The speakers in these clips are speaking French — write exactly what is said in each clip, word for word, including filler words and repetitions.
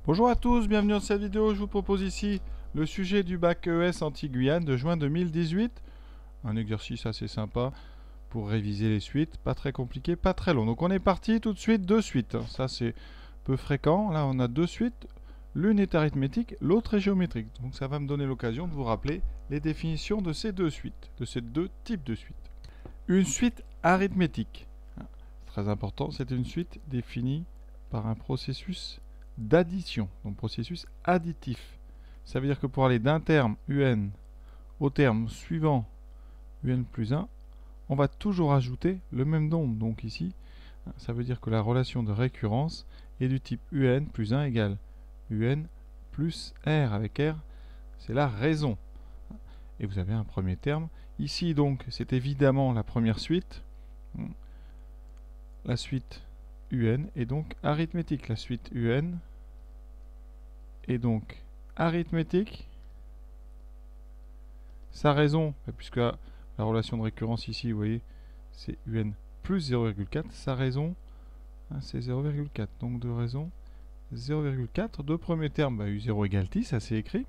Bonjour à tous, bienvenue dans cette vidéo. Je vous propose ici le sujet du bac E S Antilles-Guyane de juin deux mille dix-huit. Un exercice assez sympa pour réviser les suites, pas très compliqué, pas très long. Donc on est parti tout de suite, deux suites. Ça c'est peu fréquent. Là on a deux suites. L'une est arithmétique, l'autre est géométrique. Donc ça va me donner l'occasion de vous rappeler les définitions de ces deux suites, de ces deux types de suites. Une suite arithmétique. Très important, c'est une suite définie par un processus d'addition, donc processus additif. Ça veut dire que pour aller d'un terme un au terme suivant un plus un, on va toujours ajouter le même nombre. Donc ici, ça veut dire que la relation de récurrence est du type un plus un égale un plus r, avec r, c'est la raison. Et vous avez un premier terme. Ici, donc, c'est évidemment la première suite. La suite un est donc arithmétique. La suite un est donc arithmétique. Sa raison, puisque la, la relation de récurrence ici, vous voyez, c'est un plus zéro virgule quatre. Sa raison, hein, c'est zéro virgule quatre. Donc de raison, zéro virgule quatre. De premier terme, bah, u zéro égale dix, ça c'est écrit.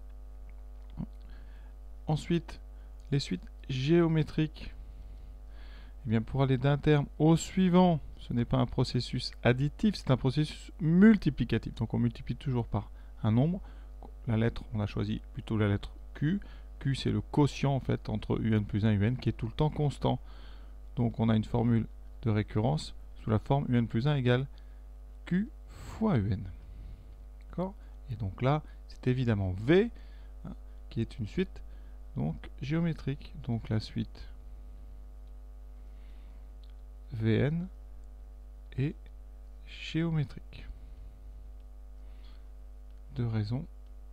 Ensuite, les suites géométriques. Eh bien, pour aller d'un terme au suivant, ce n'est pas un processus additif, c'est un processus multiplicatif. Donc on multiplie toujours par un nombre. La lettre, on a choisi plutôt la lettre Q. Q, c'est le quotient en fait entre un plus un et un qui est tout le temps constant. Donc on a une formule de récurrence sous la forme un plus un égale Q fois un. D'accord? Et donc là, c'est évidemment V, hein, qui est une suite donc géométrique. Donc la suite Vn est géométrique. De raison,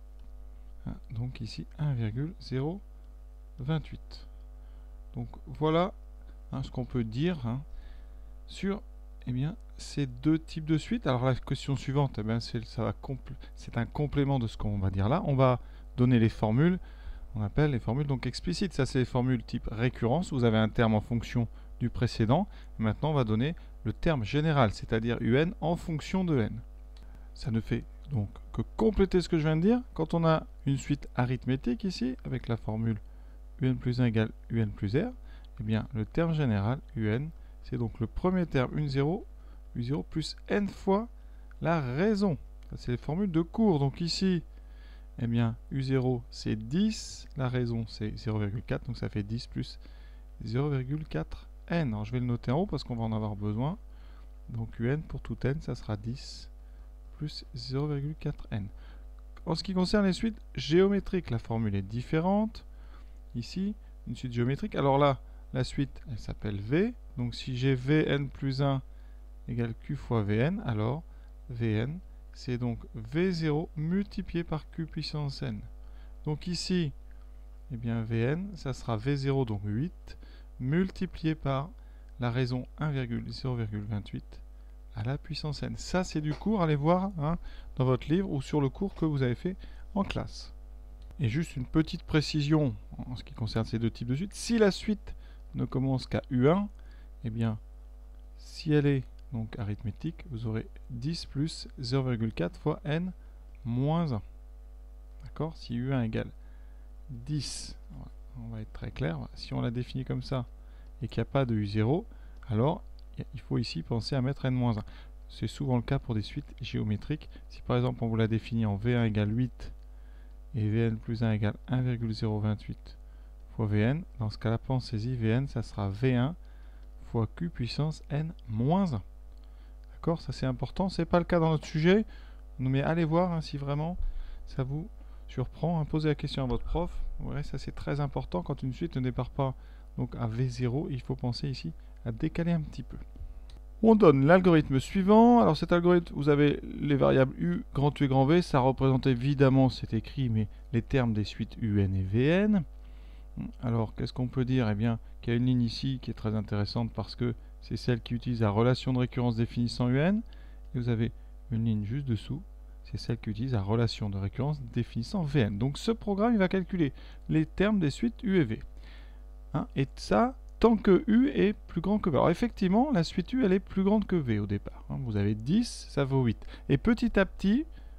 hein, donc ici un virgule zéro vingt-huit. Donc voilà, hein, ce qu'on peut dire, hein, sur eh bien, ces deux types de suites. Alors la question suivante, eh bien, c'est, ça va c'est un complément de ce qu'on va dire là. On va donner les formules, on appelle les formules donc explicites. Ça c'est les formules type récurrence. Vous avez un terme en fonction du précédent. Et maintenant on va donner le terme général, c'est-à-dire un en fonction de n. Ça ne fait donc que compléter ce que je viens de dire. Quand on a une suite arithmétique ici, avec la formule un plus un égale un plus r, eh bien le terme général, un, c'est donc le premier terme u zéro, u zéro plus n fois la raison. C'est les formules de cours. Donc ici, eh bien u zéro c'est dix, la raison c'est zéro virgule quatre, donc ça fait dix plus zéro virgule quatre n. Alors je vais le noter en haut parce qu'on va en avoir besoin. Donc un pour tout n, ça sera dix plus zéro virgule quatre n. En ce qui concerne les suites géométriques, la formule est différente. Ici, une suite géométrique. Alors là, la suite, elle s'appelle V. Donc si j'ai Vn plus un égale Q fois Vn, alors Vn, c'est donc V zéro multiplié par Q puissance n. Donc ici, eh bien Vn, ça sera V zéro, donc huit, multiplié par la raison un virgule zéro vingt-huit à la puissance n. Ça, c'est du cours. Allez voir, hein, dans votre livre ou sur le cours que vous avez fait en classe. Et juste une petite précision en ce qui concerne ces deux types de suites. Si la suite ne commence qu'à u un, eh bien, si elle est donc arithmétique, vous aurez dix plus zéro virgule quatre fois n moins un. D'accord? Si u un égale dix, on va être très clair. Si on la définit comme ça et qu'il n'y a pas de u zéro, alors il faut ici penser à mettre n moins un. C'est souvent le cas pour des suites géométriques. Si par exemple on vous la définit en V un égale huit et Vn plus un égale un virgule zéro vingt-huit fois Vn, dans ce cas-là, pensez-y, Vn, ça sera V un fois Q puissance n moins un. D'accord? Ça c'est important. Ce n'est pas le cas dans notre sujet, mais allez voir, hein, si vraiment ça vous surprend. Hein, posez la question à votre prof. Ouais, ça c'est très important. Quand une suite ne départ pas donc à V zéro, il faut penser ici à décaler un petit peu. On donne l'algorithme suivant. Alors cet algorithme, vous avez les variables u, grand U et grand V. Ça représente évidemment, c'est écrit, mais les termes des suites un et Vn. Alors qu'est-ce qu'on peut dire? Eh bien, qu'il y a une ligne ici qui est très intéressante parce que c'est celle qui utilise la relation de récurrence définissant un. Et vous avez une ligne juste dessous, c'est celle qui utilise la relation de récurrence définissant Vn. Donc ce programme, il va calculer les termes des suites u et V. Hein, et ça, tant que U est plus grand que V. Alors effectivement, la suite U, elle est plus grande que V au départ. Hein. Vous avez dix, ça vaut huit. Et petit à petit,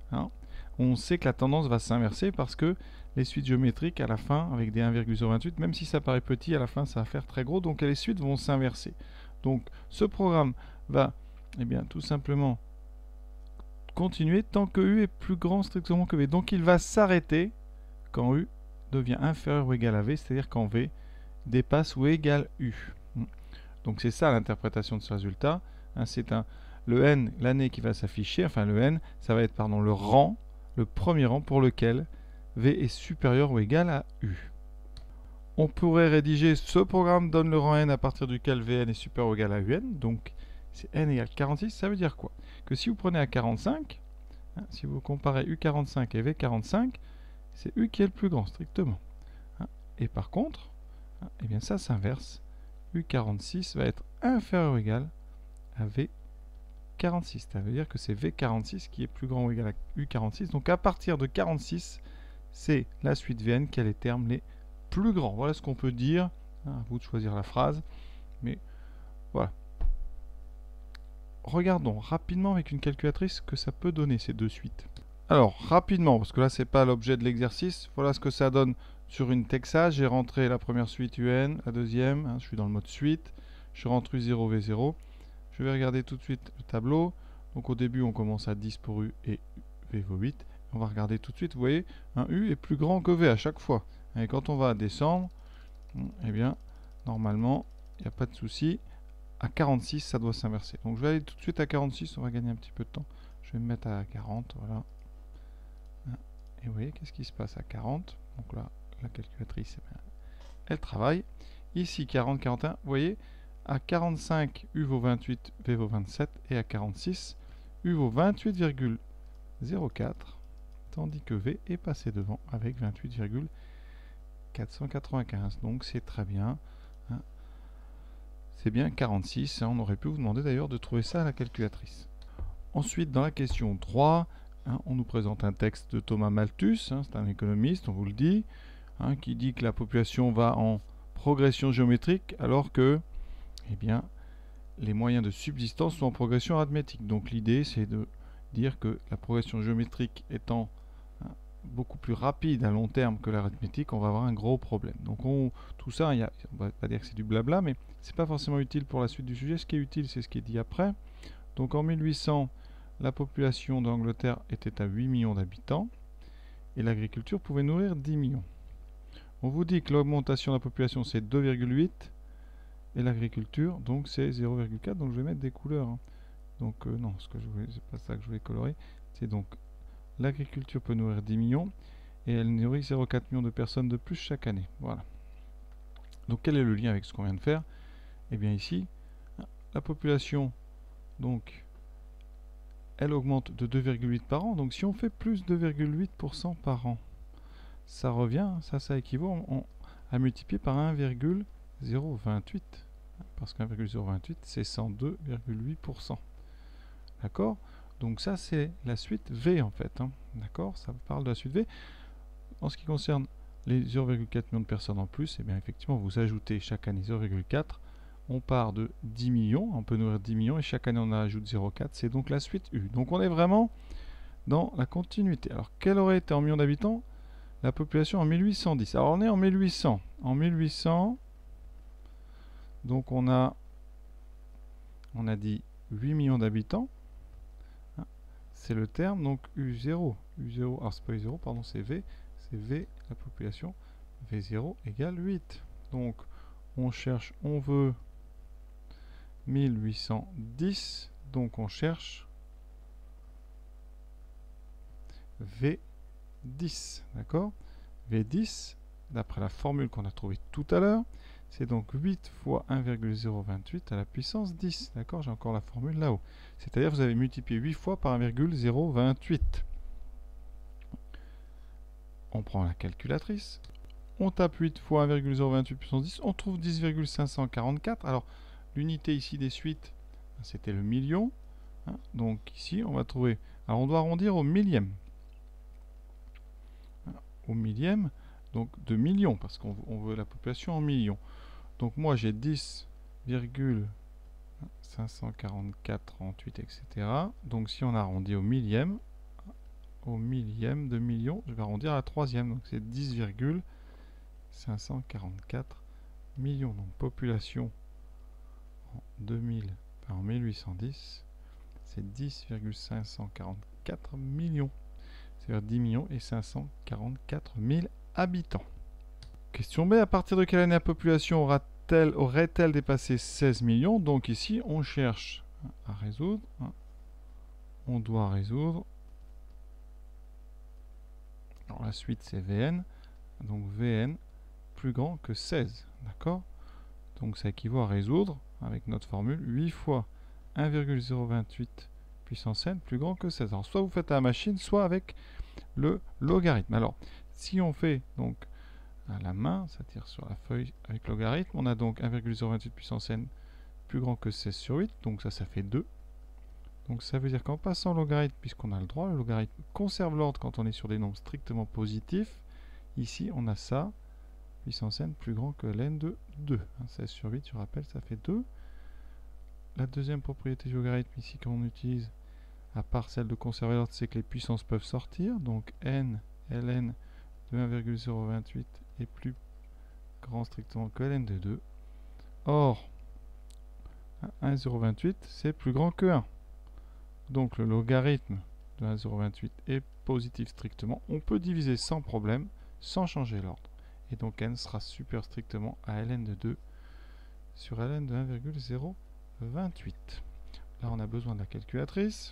hein, on sait que la tendance va s'inverser parce que les suites géométriques à la fin, avec des un virgule zéro vingt-huit, même si ça paraît petit, à la fin ça va faire très gros, donc les suites vont s'inverser. Donc ce programme va eh bien, tout simplement continuer tant que U est plus grand strictement que V. Donc il va s'arrêter quand U devient inférieur ou égal à V, c'est-à-dire quand V dépasse ou égale U. Donc c'est ça l'interprétation de ce résultat. Hein, c'est un le n, l'année qui va s'afficher, enfin le n, ça va être pardon, le rang, le premier rang pour lequel V est supérieur ou égal à U. On pourrait rédiger ce programme donne le rang n à partir duquel Vn est supérieur ou égal à Un. Donc c'est n égale quarante-six. Ça veut dire quoi? Que si vous prenez à quarante-cinq, hein, si vous comparez U quarante-cinq et V quarante-cinq, c'est U qui est le plus grand strictement. Hein. Et par contre, hein, eh bien ça s'inverse. U quarante-six va être inférieur ou égal à V quarante-six. Ça veut dire que c'est V quarante-six qui est plus grand ou égal à U quarante-six. Donc à partir de quarante-six, c'est la suite Vn qui a les termes les plus grands. Voilà ce qu'on peut dire. À vous de choisir la phrase. Mais voilà. Regardons rapidement avec une calculatrice ce que ça peut donner ces deux suites. Alors rapidement, parce que là c'est pas l'objet de l'exercice, voilà ce que ça donne sur une Texas. J'ai rentré la première suite U N, la deuxième, hein, je suis dans le mode suite. Je rentre U zéro V zéro. Je vais regarder tout de suite le tableau. Donc au début on commence à dix pour U et V vaut huit. On va regarder tout de suite, vous voyez, un U est plus grand que V à chaque fois. Et quand on va descendre, eh bien, normalement, il n'y a pas de souci. À quarante-six, ça doit s'inverser. Donc je vais aller tout de suite à quarante-six, on va gagner un petit peu de temps. Je vais me mettre à quarante, voilà. Et vous voyez, qu'est-ce qui se passe à quarante? Donc là, la calculatrice, eh bien, elle travaille. Ici, quarante, quarante et un, vous voyez, à quarante-cinq, U vaut vingt-huit, V vaut vingt-sept, et à quarante-six, U vaut vingt-huit virgule zéro quatre, tandis que V est passé devant avec vingt-huit virgule quatre cent quatre-vingt-quinze. Donc c'est très bien. Hein. C'est bien quarante-six. Hein. On aurait pu vous demander d'ailleurs de trouver ça à la calculatrice. Ensuite, dans la question trois, hein, on nous présente un texte de Thomas Malthus, hein, c'est un économiste, on vous le dit, hein, qui dit que la population va en progression géométrique alors que eh bien, les moyens de subsistance sont en progression arithmétique. Donc l'idée c'est de dire que la progression géométrique étant hein, beaucoup plus rapide à long terme que l'arithmétique, on va avoir un gros problème. Donc on, tout ça, y a, on va pas dire que c'est du blabla, mais c'est pas forcément utile pour la suite du sujet. Ce qui est utile, c'est ce qui est dit après. Donc en mille huit cents, la population d'Angleterre était à huit millions d'habitants et l'agriculture pouvait nourrir dix millions. On vous dit que l'augmentation de la population c'est deux virgule huit et l'agriculture donc c'est zéro virgule quatre, donc je vais mettre des couleurs. Hein. Donc euh, non, ce que je voulais, c'est pas ça que je voulais colorer. C'est donc l'agriculture peut nourrir dix millions et elle nourrit zéro virgule quatre millions de personnes de plus chaque année. Voilà. Donc quel est le lien avec ce qu'on vient de faire? Eh bien ici, la population donc elle augmente de deux virgule huit par an. Donc si on fait plus deux virgule huit pour cent par an, ça revient, ça, ça équivaut on, à multiplier par un virgule zéro vingt-huit. Parce qu'un virgule zéro vingt-huit, c'est cent deux virgule huit pour cent. D'accord? Donc ça, c'est la suite V en fait. Hein. D'accord? Ça parle de la suite V. En ce qui concerne les zéro virgule quatre millions de personnes en plus, eh bien effectivement, vous ajoutez chaque année zéro virgule quatre. On part de dix millions, on peut nourrir dix millions, et chaque année on ajoute zéro virgule quatre. C'est donc la suite U. Donc on est vraiment dans la continuité. Alors, quelle aurait été en millions d'habitants la population en mille huit cent dix? Alors on est en mille huit cents. En mille huit cents, donc on a, on a dit huit millions d'habitants. C'est le terme, donc U zéro. U zéro, alors c'est pas U zéro, pardon, c'est V. C'est V, la population. V zéro égale huit. Donc on cherche, on veut mille huit cent dix. Donc on cherche V dix. D'accord? V dix, d'après la formule qu'on a trouvée tout à l'heure, c'est donc huit fois un virgule zéro vingt-huit à la puissance dix. D'accord? J'ai encore la formule là-haut. C'est-à-dire que vous avez multiplié huit fois par un virgule zéro vingt-huit. On prend la calculatrice. On tape huit fois un virgule zéro vingt-huit puissance dix. On trouve dix virgule cinq cent quarante-quatre. Alors, l'unité ici des suites, c'était le million. Hein, donc ici, on va trouver... Alors, on doit arrondir au millième. Au millième, donc de millions, parce qu'on veut la population en millions. Donc moi j'ai dix virgule cinq cent quarante-quatre, trente-huit, et cetera. Donc si on arrondit au millième, au millième de million, je vais arrondir à la troisième, donc c'est dix virgule cinq cent quarante-quatre millions. Donc population en deux mille, enfin en mille huit cent dix, c'est dix virgule cinq cent quarante-quatre millions. C'est-à-dire dix millions et cinq cent quarante-quatre mille habitants. Question B, à partir de quelle année la population aura-t-elle, aurait-elle dépassé seize millions? Donc ici, on cherche à résoudre. On doit résoudre. Alors la suite, c'est V N. Donc V N plus grand que seize. D'accord? Donc ça équivaut à résoudre, avec notre formule, huit fois un virgule zéro vingt-huit puissance n plus grand que seize. Alors soit vous faites à la machine, soit avec le logarithme. Alors, si on fait donc à la main, c'est-à-dire sur la feuille avec logarithme, on a donc un virgule zéro vingt-huit puissance n plus grand que seize sur huit, donc ça, ça fait deux. Donc ça veut dire qu'en passant logarithme, puisqu'on a le droit, le logarithme conserve l'ordre quand on est sur des nombres strictement positifs. Ici, on a ça, puissance n plus grand que ln de deux. seize sur huit, je rappelle, ça fait deux. La deuxième propriété du logarithme ici qu'on utilise, à part celle de conserver l'ordre, c'est que les puissances peuvent sortir. Donc n, ln de un virgule zéro vingt-huit est plus grand strictement que ln de deux. Or, un virgule zéro vingt-huit, c'est plus grand que un. Donc le logarithme de un virgule zéro vingt-huit est positif strictement. On peut diviser sans problème, sans changer l'ordre. Et donc n sera supérieur strictement à ln de deux sur ln de un virgule zéro vingt-huit. Là, on a besoin de la calculatrice.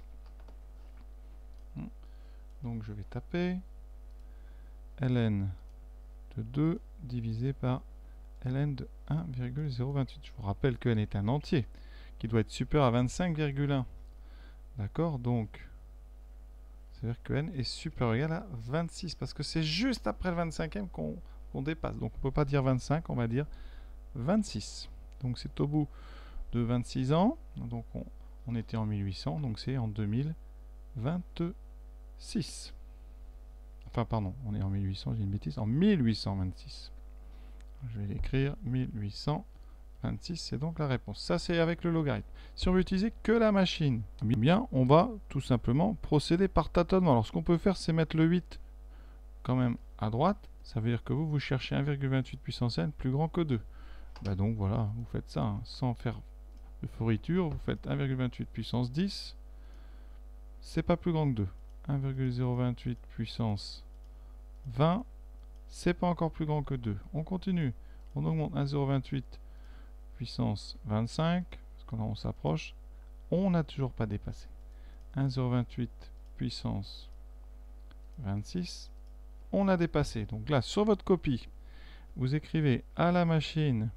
Donc je vais taper ln de deux divisé par ln de un virgule zéro vingt-huit. Je vous rappelle que n est un entier qui doit être supérieur à vingt-cinq virgule un. D'accord? Donc, c'est-à-dire que n est supérieur ou égal à vingt-six, parce que c'est juste après le vingt-cinquième qu'on qu'on dépasse. Donc on ne peut pas dire vingt-cinq, on va dire vingt-six. Donc c'est au bout de vingt-six ans. Donc on, on était en mille huit cents, donc c'est en deux mille vingt-six. Enfin, pardon, on est en mille huit cents, j'ai une bêtise, en mille huit cent vingt-six. Je vais l'écrire, mille huit cent vingt-six, c'est donc la réponse. Ça, c'est avec le logarithme. Si on veut utiliser que la machine, eh bien, on va tout simplement procéder par tâtonnement. Alors, ce qu'on peut faire, c'est mettre le huit quand même à droite. Ça veut dire que vous, vous cherchez un virgule vingt-huit puissance n plus grand que deux. Bah donc, voilà, vous faites ça hein, sans faire de fourriture. Vous faites un virgule vingt-huit puissance dix. C'est pas plus grand que deux. un virgule zéro vingt-huit puissance vingt. C'est pas encore plus grand que deux. On continue. On augmente un virgule zéro vingt-huit puissance vingt-cinq. Parce que là, on s'approche. On n'a toujours pas dépassé. un virgule zéro vingt-huit puissance vingt-six. On a dépassé. Donc là, sur votre copie, vous écrivez à la machine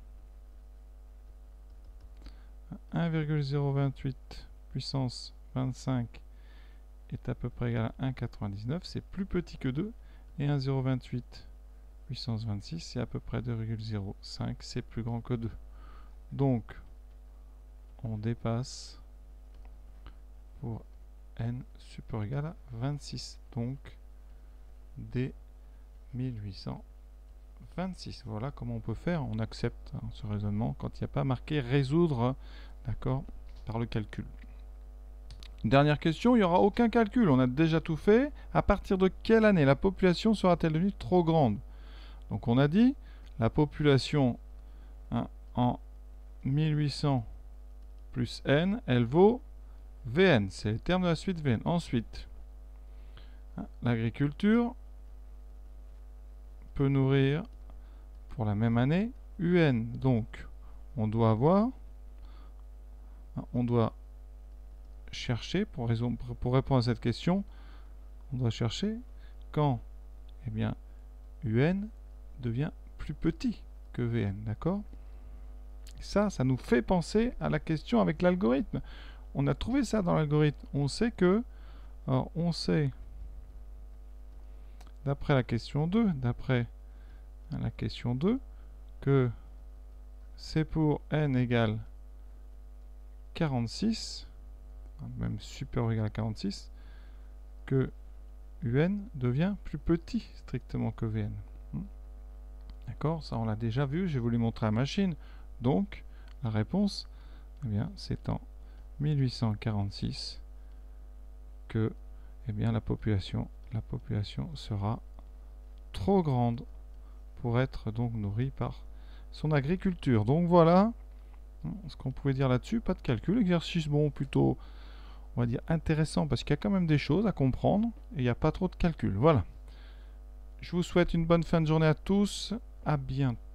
un virgule zéro vingt-huit puissance vingt-cinq est à peu près égal à un virgule quatre-vingt-dix-neuf. C'est plus petit que deux. Et un virgule zéro vingt-huit puissance vingt-six, c'est à peu près deux virgule zéro cinq. C'est plus grand que deux. Donc, on dépasse pour n supérieur ou égal à vingt-six. Donc, dès mille huit cent vingt-six. Voilà comment on peut faire. On accepte hein, ce raisonnement quand il n'y a pas marqué résoudre, d'accord, par le calcul. Dernière question, il n'y aura aucun calcul. On a déjà tout fait. À partir de quelle année la population sera-t-elle devenue trop grande? Donc on a dit, la population hein, en mille huit cents plus n, elle vaut V N. C'est le terme de la suite V N. Ensuite, hein, l'agriculture peut nourrir pour la même année U N. Donc, on doit avoir, hein, on doit chercher, pour, raison, pour répondre à cette question, on doit chercher quand eh bien, U N devient plus petit que V N, d'accord? Ça, ça nous fait penser à la question avec l'algorithme. On a trouvé ça dans l'algorithme. On sait que, alors on sait, d'après la question deux, d'après la question deux, que c'est pour n égale quarante-six, même supérieur ou égal à quarante-six, que U N devient plus petit strictement que V N. D'accord? Ça, on l'a déjà vu. J'ai voulu montrer à la machine. Donc, la réponse, eh bien, c'est en mille huit cent quarante-six que eh bien, la population la population sera trop grande pour être donc nourrie par son agriculture. Donc voilà ce qu'on pouvait dire là-dessus. Pas de calcul, exercice bon plutôt, on va dire intéressant parce qu'il y a quand même des choses à comprendre et il n'y a pas trop de calcul. Voilà. Je vous souhaite une bonne fin de journée à tous. À bientôt.